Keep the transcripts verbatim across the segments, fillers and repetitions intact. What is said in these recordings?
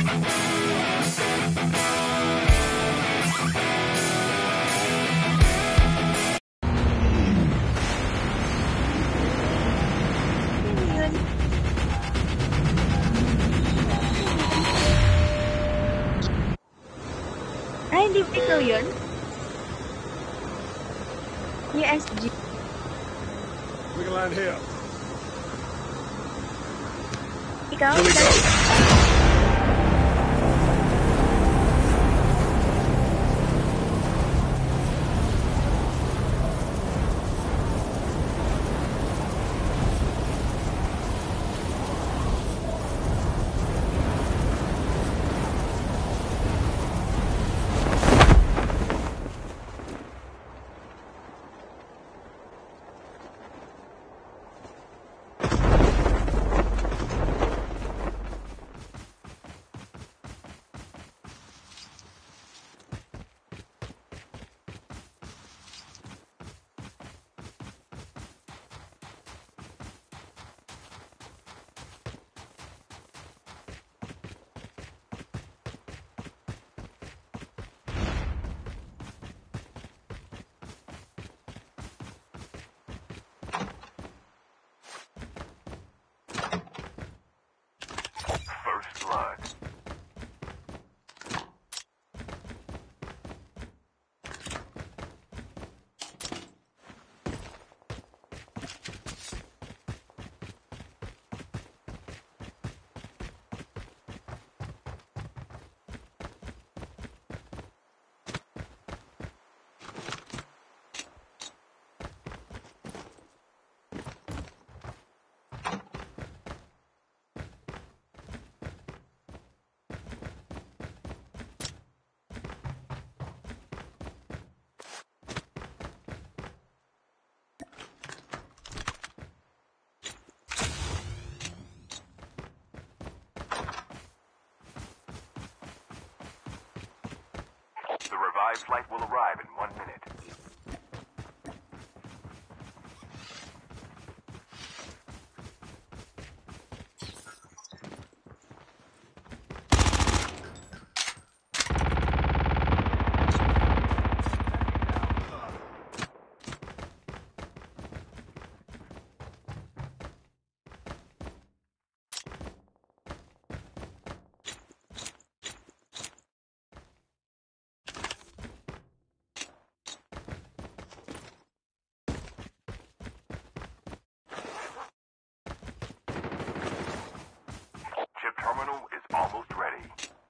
Ay, hindi ba ikaw yun? U S G. We can land here. Ikaw? Here we go. The revived flight will arrive in one minute. Chip terminal is almost ready.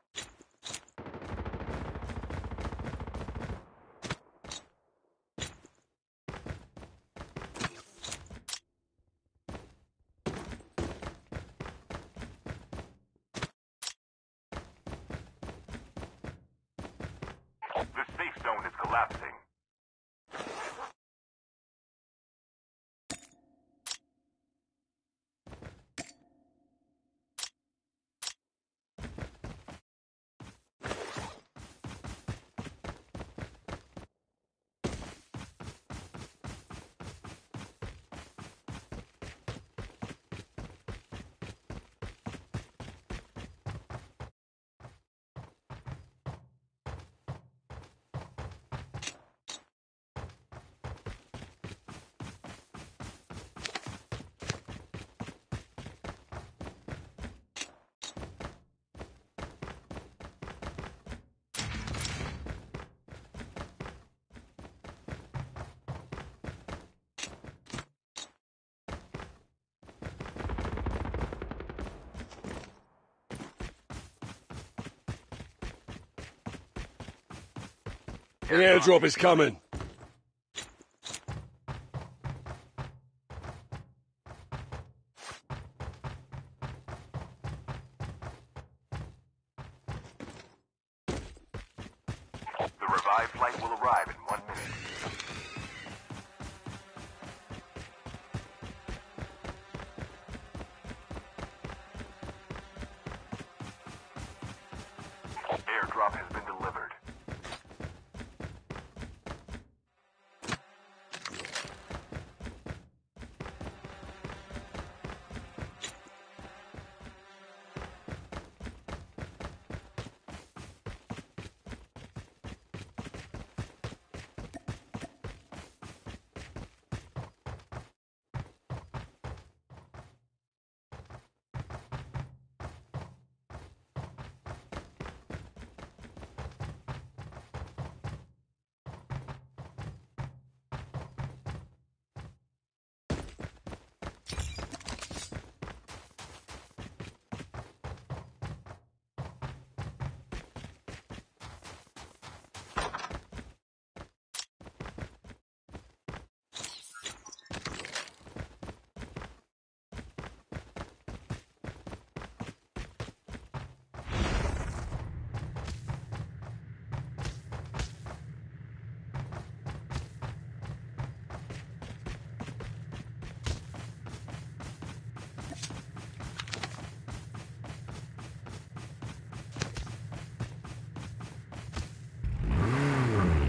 The safe zone is collapsing. An airdrop is coming. The revived flight will arrive in one minute. Airdrop has been delivered.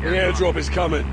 The airdrop is coming.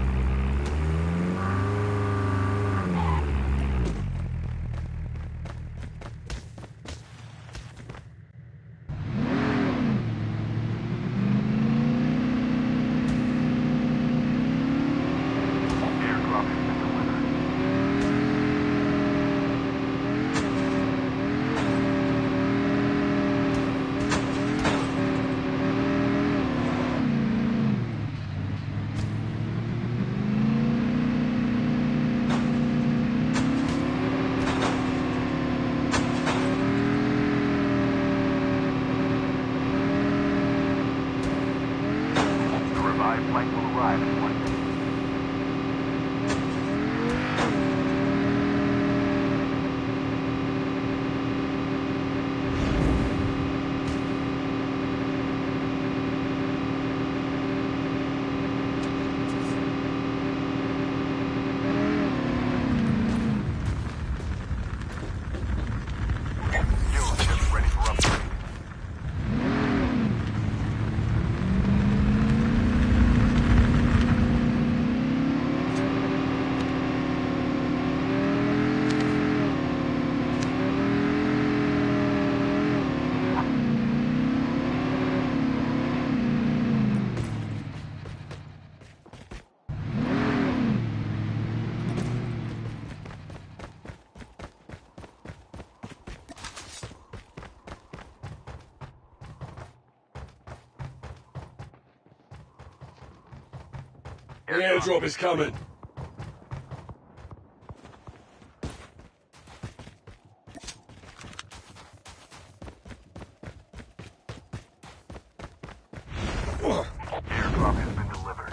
The airdrop is coming. Airdrop has been delivered.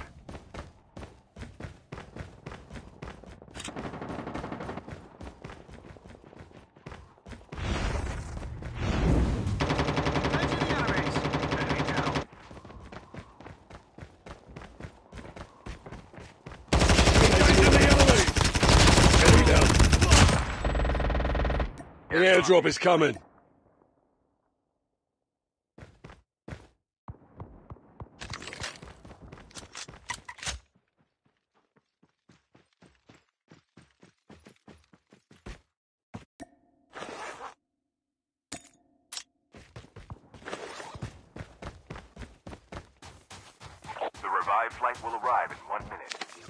Attention the enemies. Enemy down. The airdrop is coming. The revived flight will arrive in one minute.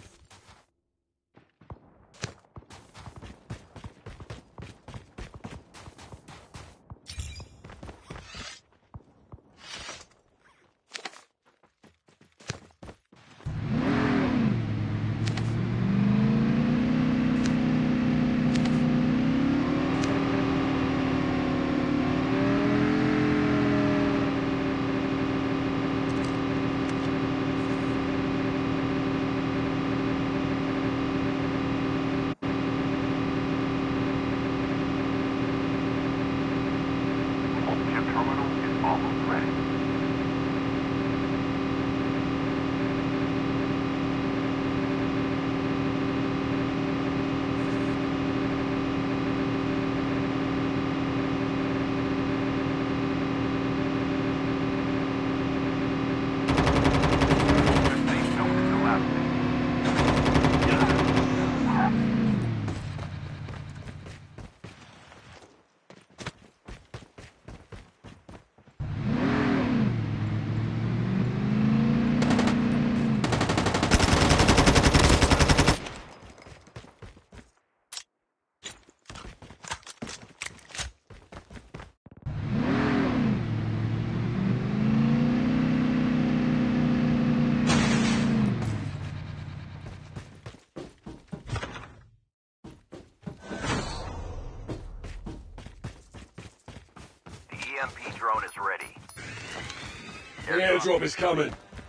E M P drone is ready. The airdrop is coming.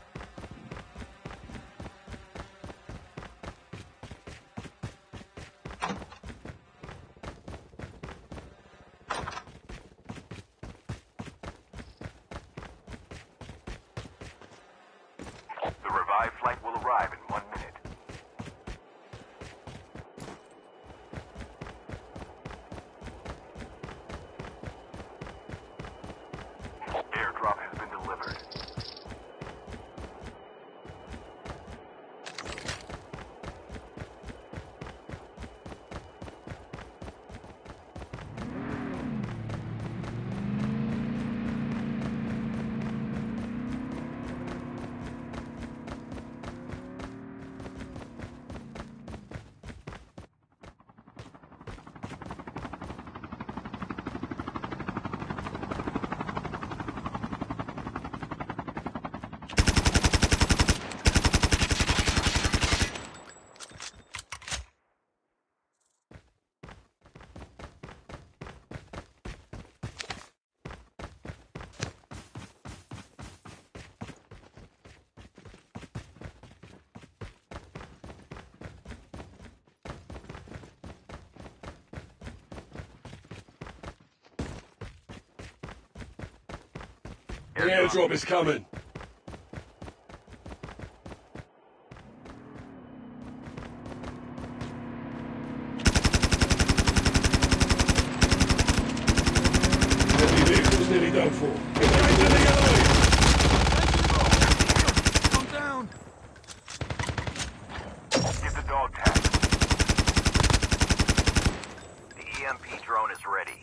The revived flight will arrive in one minute. Airdrop has been delivered. The airdrop is coming. Heavy vehicles nearly done for. Get right to the alley! I'm down. Get the dog tag. The E M P drone is ready.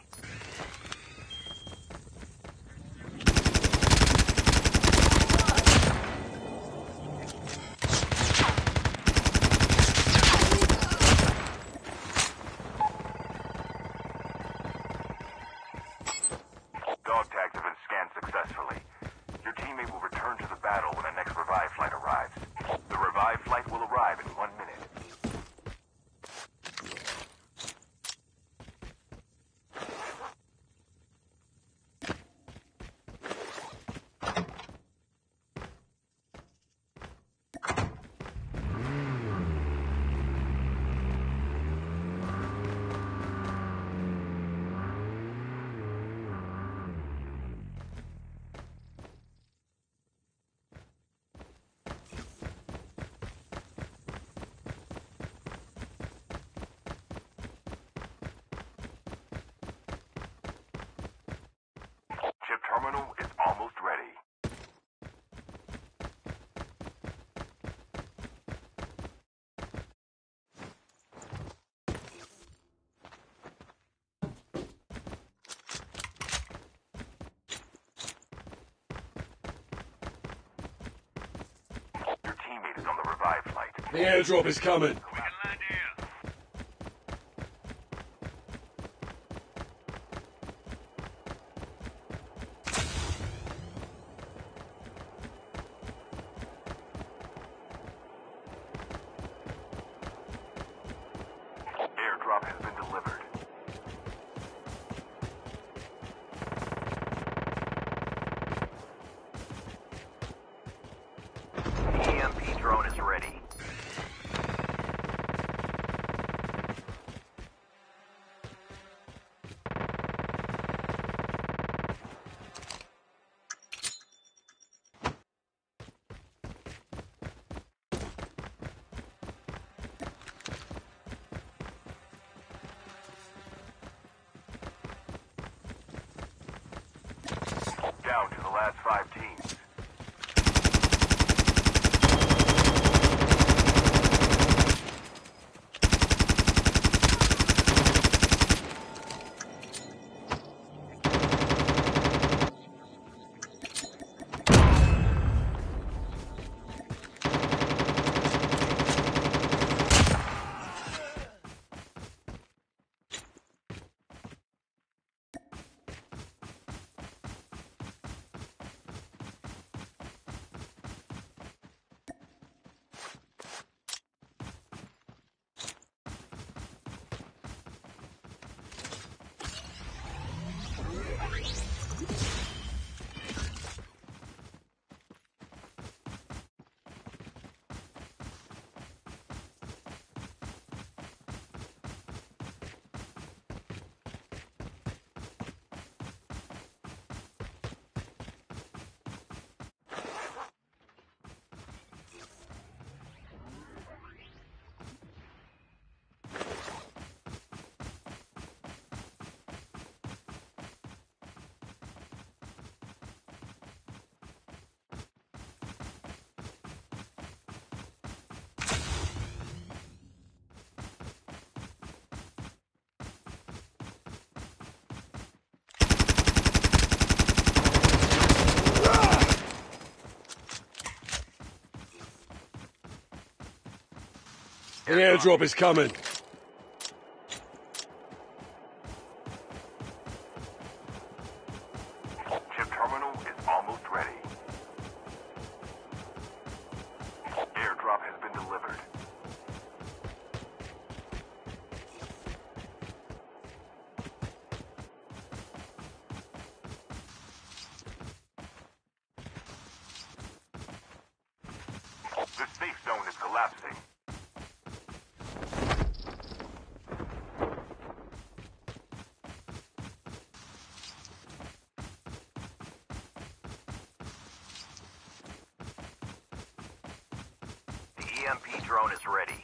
Dog tags have been scanned successfully. Your teammate will return to the battle when the next revive flight arrives. The revive flight will arrive in one minute. Chip terminal is almost ready. Your teammate is on the revive flight. The airdrop is coming. We can land here. Airdrop has been delivered. The E M P drone is ready. Down to the last five teams. The airdrop is coming. Chip terminal is almost ready. Airdrop has been delivered. The safe zone is collapsing. drone is ready.